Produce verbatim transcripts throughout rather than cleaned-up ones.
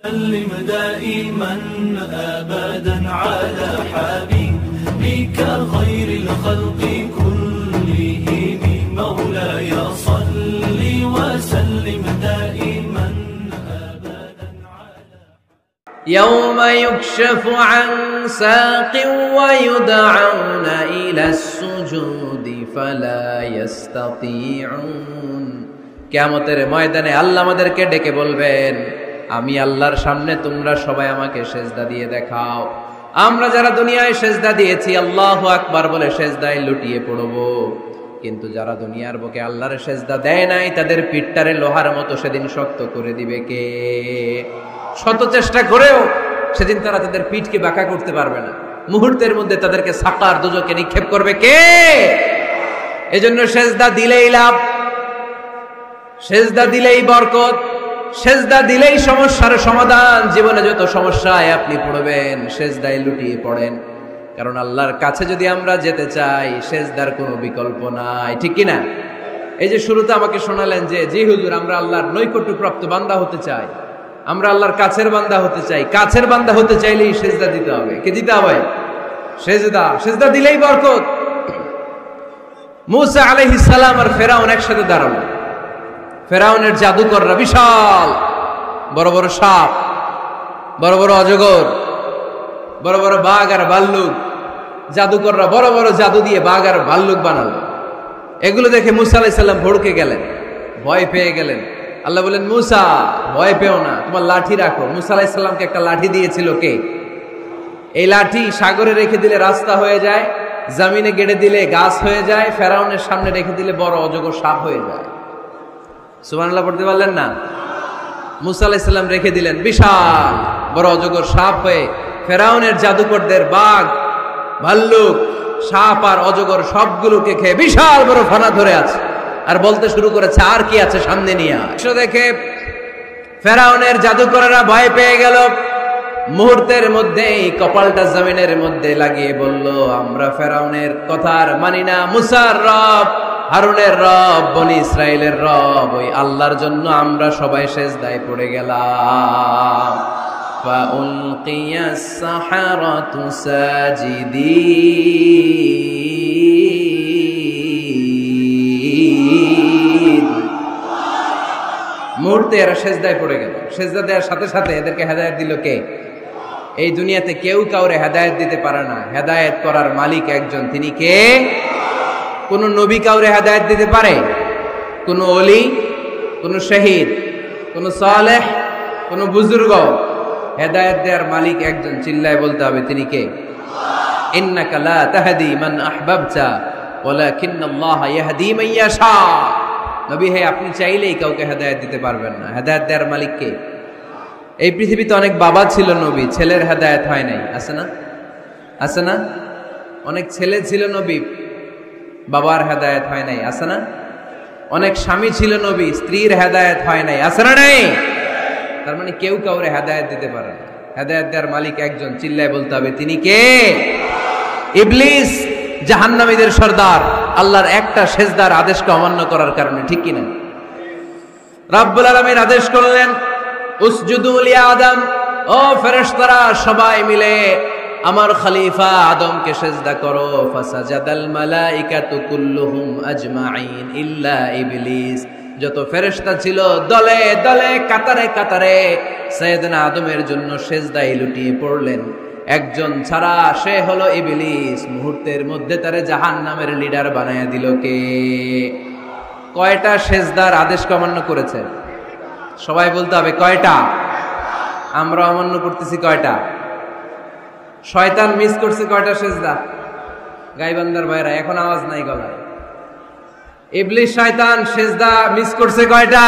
سلم دائما أبدا على حبيبك خير الخلق كلهم مولاي صل وسلم دائما أبدا على يوم يكشف عن ساق ويدعون إلى السجود فلا يستطيعون কিয়ামতের ময়দানে আল্লাহ আমাদেরকে ডেকে বলবেন, আমি আল্লাহর সামনে তোমরা সবাই আমাকে সেজদা দিয়ে দেখাও। আমরা যারা দুনিয়ায় সেজদা দিয়েছি আল্লাহু আকবার বলে সেজদায় লুটিয়ে পড়ব, কিন্তু যারা দুনিয়ার বুকে আল্লাহর সেজদা দেয় নাই তাদের পিঠটারে লোহার মতো সেদিন শক্ত করে দিবে কে? শত চেষ্টা করেও সেদিন তারা তাদের পিঠকে বাঁকা করতে পারবে না। মুহূর্তের মধ্যে তাদেরকে সাকার দুজকে নিক্ষেপ করবে কে? এজন্য সেজদা দিলেই লাভ, সেজদা দিলেই বরকত, সেজদা দিলেই সমস্যার সমাধান। জীবনে যত সমস্যায় আপনি পড়বেন সেজদায় লুটিয়ে পড়েন, কারণ আল্লাহর কাছে যদি আমরা যেতে চাই সেজদার কোনো বিকল্প নাই, ঠিক কিনা? এই যে শুরুতে আমাকে শোনালেন যে জি হুজুর আমরা আল্লাহর নৈকট্যপ্রাপ্ত বান্দা হতে চাই, আমরা আল্লাহর কাছের বান্দা হতে চাই। কাছের বান্দা হতে চাইলেই সেজদা দিতে হবে। কে দিতে হবে? সেজদা। সেজদা দিলেই বরকত। মুসা আলাইহিস সালাম আর ফেরাউন একসাথে দাঁড়ালো। ফেরাউনের জাদুকররা বিশাল বড় বড় সাপ, বড় বড় অজগর, বড় বড় বাঘ আর ভাল্লুক, জাদুকররা বড় বড় জাদু দিয়ে বাঘ আর ভাল্লুক বানালো। এগুলো দেখে মুসা আলাইহিস সালাম ভড়কে গেলেন, ভয় পেয়ে গেলেন। আল্লাহ বলেন, মুসা ভয় পেও না, তোমার লাঠি রাখো। মুসা আলাইহিস সালামকে একটা লাঠি দিয়েছিল কে? এই লাঠি সাগরে রেখে দিলে রাস্তা হয়ে যায়, জমিনে গেড়ে দিলে গাছ হয়ে যায়, ফেরাউনের সামনে রেখে দিলে বড় অজগর সাপ হয়ে যায়। সুবহানাল্লাহ পড়তে পারলেন না? মুসা আলাইহিস সালাম রেখে দিলেন বিশাল বড় অজগর সাপ হয়ে ফেরাউনের জাদুকরদের বাঘ, ভাল্লুক, সাপ আর অজগর সবগুলোকে খেয়ে বিশাল বড় ফানা ধরে আছে, আর বলতে শুরু করেছে আর কি আছে সামনে নিয়ে আয়। দেখে ফেরাউনের জাদুকরেরা ভয় পেয়ে গেল। মুহূর্তের মধ্যেই কপালটা জমিনের মধ্যে লাগিয়ে বলল, আমরা ফেরাউনের কথা আর মানি না। মুসার রব, হারুনের রব, বনি ইসরাইলের রব, ওই আল্লাহর জন্য আমরা সবাই সেজদায় পড়ে গেলাম। ফাউলকিয়াস সাহারাতু সাজিদিন। মুহূর্তে এরা সেজদায় পড়ে গেল। সেজদা দেওয়ার সাথে সাথে এদেরকে হেদায়েত দিল কে? এই দুনিয়াতে কেউ কাউরে হেদায়েত দিতে পারে না, হেদায়েত করার মালিক একজন, তিনি কে? কোন নবী কাউরে হেদায়েত দিতে পারে? কোন ওলি, কোন শহীদ, কোন সালেহ, কোন বুজুর্গ? হেদায়েত দেওয়ার মালিক একজন, চিল্লায় বলতে হবে তিনি কে? ইন্নাকা লা তাহদি মান আহবাবতা ওয়ালাকিন্নাল্লাহা ইয়াহদি মান ইয়াশা। নবী হে, আপনি চাইলেই কাউকে হেদায়েত দিতে পারবেন না, হেদায়েত দেওয়ার মালিক কে? এই পৃথিবীতে অনেক বাবা ছিল নবী, ছেলের হেদায়েত হয় নাই, আছে না? আছে না? অনেক ছেলে ছিল নবী, বাবার হেদায়েত হয় নাই, আছে না? অনেক স্বামী ছিল নবী, স্ত্রীর হেদায়েত হয় নাই, আছে না? নাই। তার মানে কেউ কাউরে হেদায়েত দিতে পারে না, হেদায়েত দেওয়ার মালিক একজন, চিল্লায় বলতে হবে তিনি কে? ইবলিস জাহান্নামীদের সর্দার, আল্লাহর একটা সেজদার আদেশকে অমান্য করার কারণে, ঠিক কিনা? রব্বুল আলামিন আদেশ করলেন, উসজুদু লি আদম, ও ফেরেশতারা সবাই মিলে আমার খলিফা আদমকে সেজদা করো। ফাসাজাদাল মালাইকাতু কুল্লুহুম আজমাইন ইল্লা ইবলিস। যত ফেরেশতা ছিল দলে দলে কাতারে কাতারে সাইয়েদনা আদমের জন্য সেজদায় লুটিয়ে পড়লেন, একজন ছাড়া, সে হলো ইবলিস। মুহূর্তের মধ্যে তারে জাহান্নামের লিডার বানায়া দিল কে? কয়টা সেজদার আদেশ অমান্য করেছে? সবাই বলতে হবে কয়টা? আমরা অমান্য করতেছি কয়টা? শয়তান মিস করছে কয়টা সেজদা? গাইবান্দার ভাইরা এখন আওয়াজ নাই গলায়। ইবলিস শয়তান সেজদা মিস করছে কয়টা?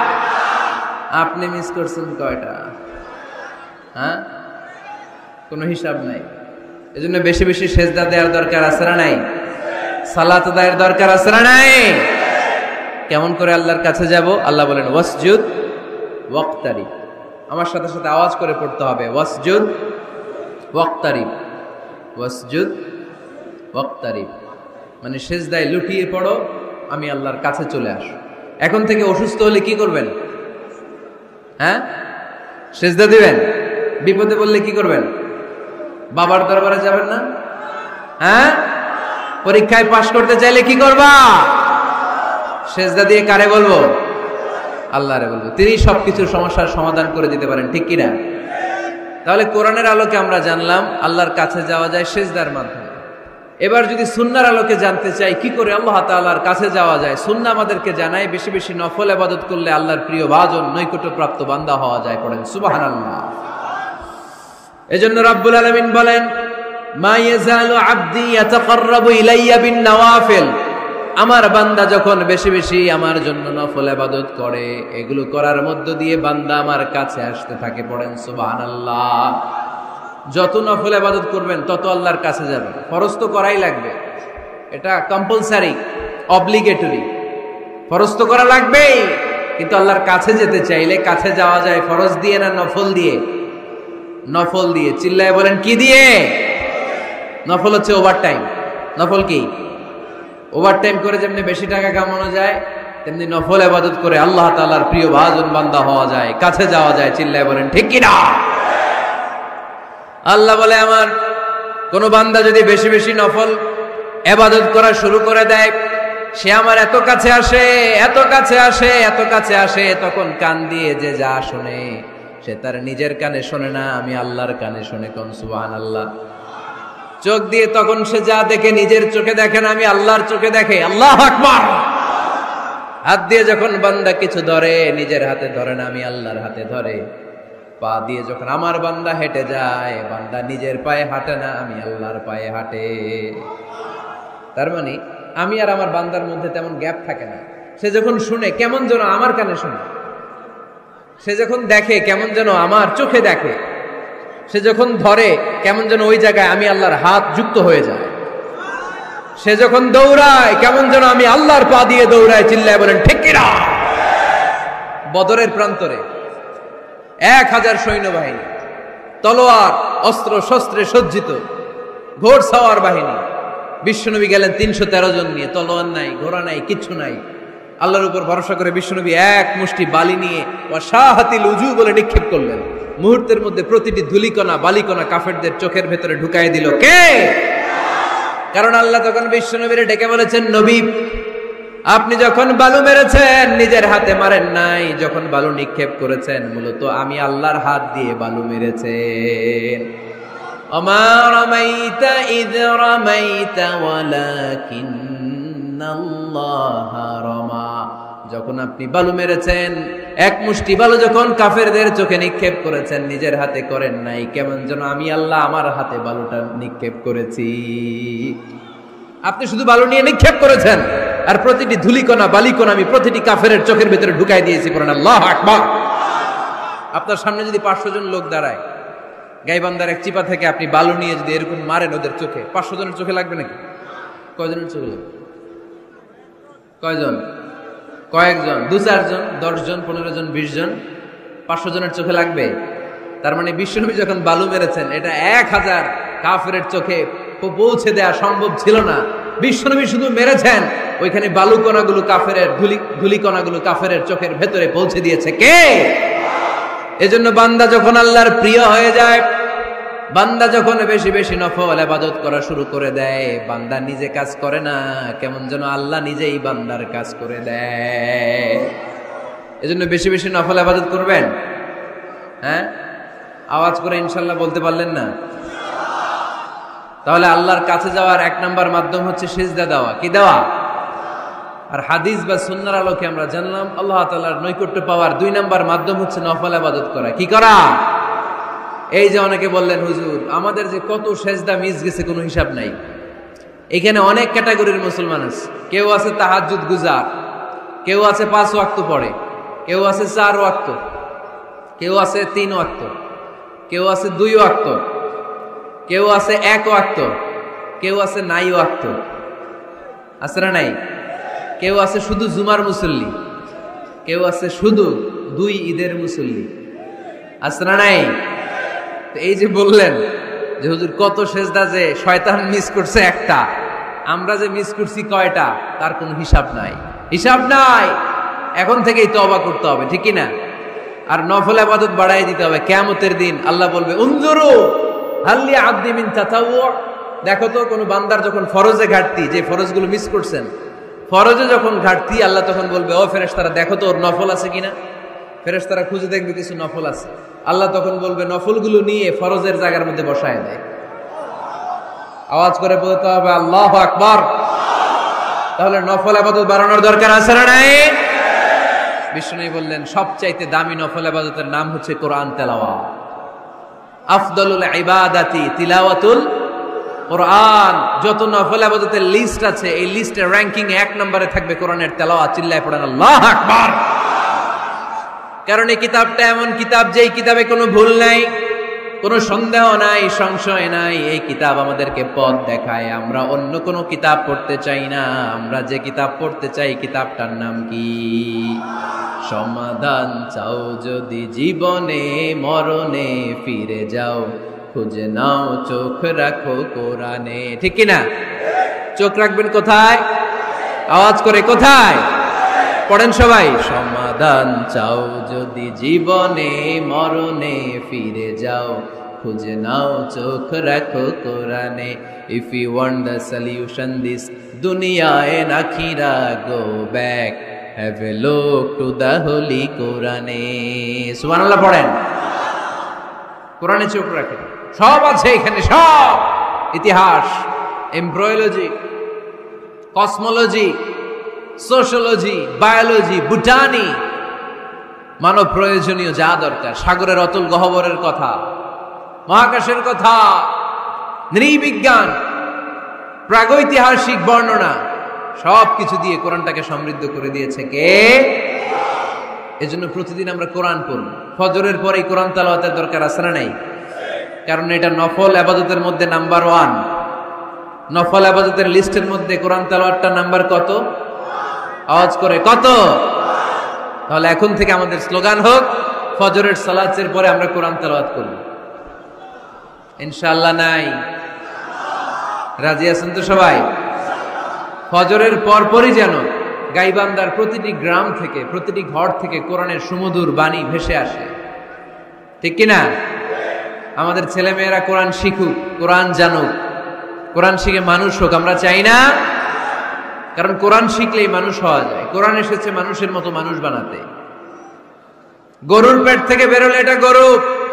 আপনি মিস করছেন কয়টা? হ্যাঁ, কোনো হিসাব নাই। এজন্য বেশি বেশি সেজদা দেওয়ার দরকার আছে না নাই? সালাত দেওয়ার দরকার আছে না নাই? কেমন করে আল্লাহর কাছে যাব? আল্লাহ বলেন ওয়াসজুদ ওয়াক্তারিব। আমার সাথে সাথে আওয়াজ করে পড়তে হবে, ওয়াসজুদ ওয়াক্তারিব, ওয়াসজুদ ওয়াক্তারিব। মানে সেজদায় লুটিয়ে পড়ো, আমি আল্লাহর কাছে চলে আসো। এখন থেকে অসুস্থ হলে কি করবেন? হ্যাঁ, সেজদা দিবেন? বিপদে বললে কি করবেন? বাবার দরবারে যাবেন না? হ্যাঁ, পরীক্ষায় পাশ করতে চাইলে কি করবা? সেজদা দিয়ে কারে বলবো? আল্লাহরে বলবো। তিনি সবকিছুর সমস্যার সমাধান করে দিতে পারেন, ঠিক কিনা? তাহলে কোরআনের আলোকে আমরা জানলাম আল্লাহর কাছে যাওয়া যায় সেজদার মাধ্যমে। এবার যদি সুন্নাহর আলোকে জানতে চাই কি করে আল্লাহ তাআলার কাছে যাওয়া যায়, সুন্নাহ আমাদেরকে জানায় বেশি বেশি নফল ইবাদত করলে আল্লাহর প্রিয় ভাজন নৈকট্যপ্রাপ্ত বান্দা হওয়া যায়। পড়েন সুবহানাল্লাহ। এজন্য রাব্বুল আলামিন বলেন, মা ইয়াজালু আবদি ইয়াতাকাররাবু ইলাইয়া বিন নওয়াফিল। আমার বান্দা যখন বেশি বেশি আমার জন্য নফল ইবাদত করে, এগুলো করার মধ্য দিয়ে বান্দা আমার কাছে আসতে থাকে। পড়েন সুবহানাল্লাহ। যত নফল ইবাদত করবেন তত আল্লাহর কাছে যাবেন। ফরজ তো করাই লাগবে, এটা কম্পালসারি, অব্লিগেটরি। ফরজ তো করা লাগবেই, কিন্তু আল্লাহর কাছে যেতে চাইলে কাছে যাওয়া যায় ফরজ দিয়ে না নফল দিয়ে? নফল দিয়ে। চিল্লায় বলেন কি দিয়ে? নফল হচ্ছে ওভার টাইম। নফল কি? ওভার টাইম করে যেমনি বেশি টাকা কামানো যায়, তেমনি নফল ইবাদত করে আল্লাহ তাআলার প্রিয় ভাজন বান্দা হওয়া যায়, কাছে যাওয়া যায়। চিল্লায় বলেন ঠিক কি না? আল্লাহ বলে, আমার কোন বান্দা যদি বেশি বেশি নফল ইবাদত করা শুরু করে দেয়, সে আমার এত কাছে আসে, এত কাছে আসে, এত কাছে আসে, তখন কান দিয়ে যে যা শোনে সে তার নিজের কানে শোনে না, আমি আল্লাহর কানে শোনে। কোন সুবহানাল্লাহ। চোখ দিয়ে তখন সে যা দেখে নিজের চোখে দেখে না, আমি আল্লাহর চোখে দেখে। আল্লাহু আকবার। হাত দিয়ে যখন বান্দা কিছু ধরে, নিজের হাতে ধরে না, আমি আল্লাহর হাতে ধরে। পা দিয়ে যখন আমার বান্দা হেঁটে যায়, বান্দা নিজের পায়ে হাঁটে না, আমি আল্লাহর পায়ে হাঁটে। তার মানে আমি আর আমার বান্দার মধ্যে তেমন গ্যাপ থাকে না। সে যখন শুনে কেমন যেন আমার কানে শুনে, সে যখন দেখে কেমন যেন আমার চোখে দেখে, সে যখন ধরে কেমন যেন ওই জায়গায় আমি আল্লাহর হাত যুক্ত হয়ে যায়। সে যখন দৌড়ায় কেমন যেন আমি আল্লাহর পা দিয়ে দৌড়ায়। চিল্লায় বলেন ঠিক কি না? বদরের প্রান্তরে এক হাজার সৈন্যবাহিনী, তলোয়ার অস্ত্র শস্ত্রে সজ্জিত, ঘোড় সাওয়ার বাহিনী। বিশ্বনবী গেলেন তিনশো তেরো জন নিয়ে, তলোয়ার নাই, ঘোড়া নাই, কিচ্ছু নাই। আল্লাহর উপর ভরসা করে বিশ্বনবী এক মুষ্টি বালি নিয়ে ওয়াশাহাতিল উজু বলে নিক্ষেপ করলেন। মুহূর্তের মধ্যে প্রতিটি ধুলিকণা বালিকণা কাফেরদের চোখের ভেতরে ঢুকাই দিল কে? কারণ আল্লাহ তখন বিশ্বনবীরে ডেকে বলেছেন, নবী আপনি যখন বালু মেরেছেন নিজের হাতে মারেন নাই, যখন বালু নিক্ষেপ করেছেন মূলত আমি আল্লাহর হাত দিয়ে বালু মেরেছেন। ওমা রামাইতা ইয রামাইতা ওয়ালাকিন্নাল্লাহা রামা। যখন আপনি বালু মেরেছেন, এক মুষ্টি বালু যখন কাফেরদের চোখে নিক্ষেপ করেছেন, নিজের হাতে করেন নাই, কেমন যেন আমি আল্লাহ আমার হাতে বালুটা নিক্ষেপ করেছি। আপনি শুধু বালু নিয়ে নিক্ষেপ করেছেন, আর প্রতিটি ধুলিকণা বালিকণা আমি প্রতিটি কাফেরের চোখের ভিতরে ঢুকাই দিয়েছি। পড়েন আল্লাহু আকবার। আপনার সামনে যদি পাঁচশো জন লোক দাঁড়ায়, গাইবান্ধার এক চিপা থেকে আপনি বালু নিয়ে যদি এরকম মারেন ওদের চোখে, পাঁচশো জনের চোখে লাগবে নাকি? কয়জনের চোখে লাগবে? কয়জন? কয়েকজন, দু চারজন, দশ জন, পনেরো জন, বিশ জন, পাঁচশো জনের চোখে লাগবে। তার মানে বিশ্বনবী যখন বালু মেরেছেন, এটা এক হাজার কাফেরের চোখে পৌঁছে দেওয়া সম্ভব ছিল না। বিশ্বনবী শুধু মেরেছেন, ওইখানে বালু কণাগুলো কাফেরের ধুলি ধুলি কণাগুলো কাফেরের চোখের ভেতরে পৌঁছে দিয়েছে কে? এজন্য বান্দা যখন আল্লাহর প্রিয় হয়ে যায়, বান্দা যখন বেশি বেশি নফল ইবাদত করা শুরু করে দেয়, বান্দা নিজে কাজ করে না, কেমন যেন আল্লাহ নিজেই বান্দার কাজ করে দেয়। এজন্য বেশি বেশি নফল ইবাদত করবেন। হ্যাঁ, আওয়াজ করে ইনশাল্লাহ বলতে পারলেন না? তাহলে আল্লাহর কাছে যাওয়ার এক নাম্বার মাধ্যম হচ্ছে সিজদা দেওয়া। কি দেওয়া? আর হাদিস বা সুন্নাহর আলোকে আমরা জানলাম আল্লাহ তাআলার নৈকট্য পাওয়ার দুই নাম্বার মাধ্যম হচ্ছে নফল ইবাদত করা। কি করা? এই যে অনেকে বললেন, হুজুর আমাদের যে কত সেজদা মিস গেছে কোনো হিসাব নাই। এখানে অনেক ক্যাটাগরির মুসলমান আছে। কেউ আছে তাহাজ্জুদ গুজার, কেউ আছে পাঁচ ওয়াক্ত পড়ে, কেউ আছে চার ওয়াক্ত, কেউ আছে তিন ওয়াক্ত, কেউ আছে দুই ওয়াক্ত, কেউ আছে এক ওয়াক্ত, কেউ আছে নাই ওয়াক্ত। আছে না নাই? কেউ আছে শুধু জুমার মুসল্লি, কেউ আছে শুধু দুই ঈদের মুসল্লি। আছে না নাই? এই যে বললেন যে হুজুর কত সেজদা যে শয়তান মিস করছে একটা, আমরা যে মিস করছি কয়টা তার কোনো হিসাব নাই। হিসাব নাই। এখন থেকেই তওবা করতে হবে, ঠিক কি না? আর নফল ইবাদত বাড়াই দিতে হবে। কিয়ামতের দিন আল্লাহ বলবে উনজুরু হাল্লি আব্দি মিন তাতাওয়ু, দেখো তো কোন বান্দার যখন ফরজে ঘাটতি, যে ফরজগুলো মিস করছেন, ফরজে যখন ঘাটতি আল্লাহ তখন বলবে ও ফেরেশতারা দেখো তো ওর নফল আছে কিনা। ফেরেশতারা খুঁজে দেখবে কিছু নফল আছে, আল্লাহ তখন বলবে নফলগুলো নিয়ে ফরজের জায়গার মধ্যে বসায় দেয়। আওয়াজ করে বলতে হবে আল্লাহু আকবার। তাহলে নফল ইবাদত বাড়ানোর দরকার আছে না নাই? বিষ্ণু বললেন সবচাইতে দামি নফল ইবাদতের নাম হচ্ছে কোরআন তেলাওয়াত। আফদলুল ইবাদাতি তিলাওয়াতুল কোরআন। যত নফল ইবাদতের লিস্ট আছে এই লিস্টের র‍্যাঙ্কিং এক নম্বরে থাকবে কোরআনের তেলাওয়াত। চিল্লায় পড়েন আল্লাহু আকবার। কারণ এই কিতাবটা এমন কিতাব যেই কিতাবে কোনো ভুল নাই, কোনো সন্দেহ নাই, সংশয় নাই। এই কিতাব আমাদেরকে পথ দেখায়। আমরা অন্য কোনো কিতাব পড়তে চাই না। আমরা যে কিতাব পড়তে চাই কিতাবটার নাম কি? সমাধান চাও যদি জীবনে মরণে, ফিরে যাও খুঁজে নাও চোখ রাখো কোরআনে। ঠিক কি না? চোখ রাখবেন কোথায়? আওয়াজ করে কোথায়? পড়েন সবাই। সমাধান চাও যদি জীবনে মরণে, ফিরে যাও খুঁজে নাও চোখ রাখো কোরআনে। If you want the solution this দুনিয়া এন্ড আখিরা, go back have a look to the holy কোরআনে। সুবহানাল্লাহ পড়েন। কোরআনে চোখ রাখেন, সব আছে এখানে, সব ইতিহাস, embryology, cosmology, sociology, biology, botany, মানব প্রয়োজনীয় যা দরকার, সাগরের অতুল গহ্বরের কথা, মহাকাশের কথা, নৃবিজ্ঞান, প্রাগৈতিহাসিক বর্ণনা, সব কিছু দিয়ে কোরআনটাকে সমৃদ্ধ করে দিয়েছে কে? এজন্য প্রতিদিন আমরা কোরআন পড়ব। ফজরের পরে কোরআন তেলাওয়াতের দরকার আছে না নাই? কারণ এটা নফল ইবাদতের মধ্যে নাম্বার ওয়ান। নফল ইবাদতের লিস্টের মধ্যে কোরআন তেলাওয়াতটা নাম্বার কত? আওয়াজ করে কত? তাহলে এখন থেকে আমাদের স্লোগান হোক ফজরের সালাতের পরে আমরা কোরআন তেলাওয়াত করব। ইনশাআল্লাহ নাই? রাজি আছেন তো সবাই? ফজরের পরপরই যেন গাইবান্দার প্রতিটি গ্রাম থেকে, প্রতিটি ঘর থেকে কোরআনের সুমধুর বাণী ভেসে আসে। ঠিক কিনা? আমাদের ছেলে মেয়েরা কোরআন শিখুক, কোরআন জানুক, কোরআন শিখে মানুষ হোক। আমরা চাই না? কারণ কোরআন শিখলেই মানুষ হওয়া যায়। কোরআন এসেছে মানুষের মতো মানুষ বানাতে। গরুর পেট থেকে বেরোলে এটা গরু,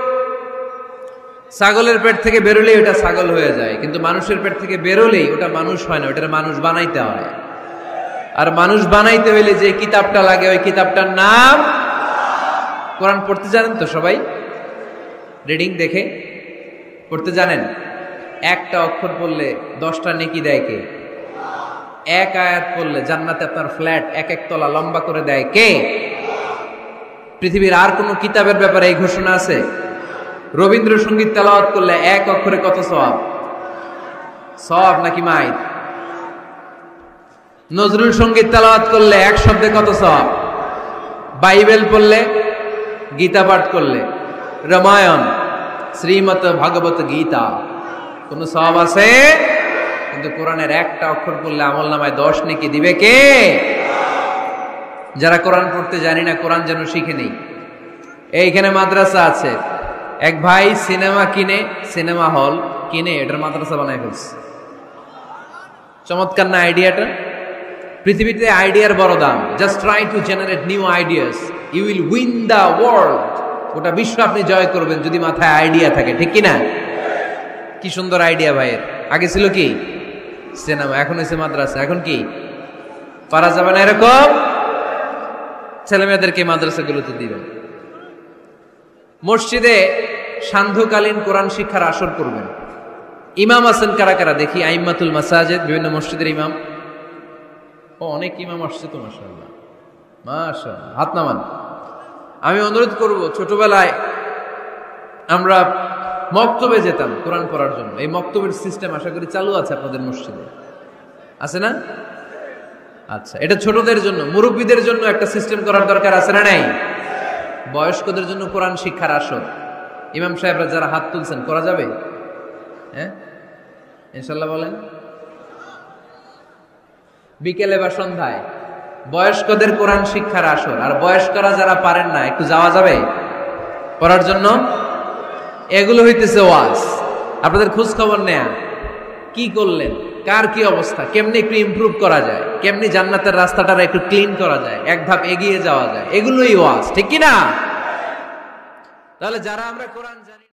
ছাগলের পেট থেকে বেরোলেই ওটা ছাগল হয়ে যায়, কিন্তু মানুষের পেট থেকে বেরোলেই ওটা মানুষ হয় না, ওটার মানুষ বানাইতে হয়। আর মানুষ বানাইতে হইলে যে কিতাবটা লাগে ওই কিতাবটার নাম কোরআন। পড়তে জানেন তো সবাই? রিডিং দেখে পড়তে জানেন? একটা অক্ষর পড়লে দশটা নেকি দেয় কে? এক আয়াত পড়লে জান্নাতে আপনার ফ্ল্যাট এক এক তলা লম্বা করে দেয় কে? পৃথিবীর আর কোন কিতাবের ব্যাপারে এই ঘোষণা আছে? রবীন্দ্রসঙ্গীত তেলাওয়াত করলে এক অক্ষরে কত সওয়াব? সওয়াব নাকি মাইর? নজরুল সঙ্গীত তেলাওয়াত করলে এক শব্দে কত সওয়াব? বাইবেল পড়লে, গীতা পাঠ করলে, রামায়ণ, শ্রীমৎ ভাগবত গীতা, কোন সওয়াব আছে? কিন্তু কোরআনের একটা অক্ষর পড়লে আমল নামায় দশ নেকি দিবে কে? যারা কোরআন পড়তে জানি না কোরআন যেন শিখে নেই। এইখানে মাদ্রাসা আছে, এক ভাই সিনেমা কিনে, সিনেমা হল কিনে এটার মাদ্রাসা বানায় ফেলছে। চমৎকার না আইডিয়াটা? পৃথিবীতে আইডিয়ার বড় দাম। Just try to generate new ideas, you will win the world. গোটা বিশ্ব আপনি জয় করবেন যদি মাথায় আইডিয়া থাকে। ঠিক কিনা? কি সুন্দর আইডিয়া ভাইয়ের। আগে ছিল কি? সিনেমা, এখন হয়েছে মাদ্রাসা। এখন কি পারা যাবে না এরকম? ছেলে মেয়েদেরকে মাদ্রাসাগুলোতে দিবেন। মসজিদে সান্ধ্যকালীন কোরআন শিক্ষার আসর করবেন। ইমাম আছেন কারা কারা দেখি? আইম্মাতুল মাসাজিদ, বিভিন্ন মসজিদের ইমাম। ও অনেক ইমাম আসছে তো, মাশাআল্লাহ মাশাআল্লাহ, হাত নামান। আমি অনুরোধ করব, ছোটবেলায় আমরা মক্তবে যেতাম কোরআন পড়ার জন্য। এই মক্তবের সিস্টেম আশা করি চালু আছে আপনাদের মসজিদে, আছে না? আচ্ছা, এটা ছোটদের জন্য। মুরব্বীদের জন্য একটা সিস্টেম করার দরকার আছে না নাই? বয়স্কদের জন্য কোরআন শিক্ষার আসর। ইমাম সাহেবরা যারা হাত তুলছেন, করা যাবে? হ্যাঁ ইনশাল্লাহ বলেন। বিকেলে বা সন্ধ্যায় বয়স্কদের কোরআন শিক্ষার আসর। আর বয়স্করা যারা পারেন না, একটু যাওয়া যাবে? পড়ার জন্য, এগুলো হইতেছে ওয়াজ। আপনাদের খোঁজ খবর নেয়া, কি করলেন, কার কি অবস্থা, কেমনি একটু ইমপ্রুভ করা যায়, কেমনি জান্নাতের রাস্তাটা একটু ক্লিন করা যায়, এক ধাপ এগিয়ে যাওয়া যায়, এগুলোই ওয়াজ, ঠিক কি না? তাহলে যারা আমরা কোরআন জানি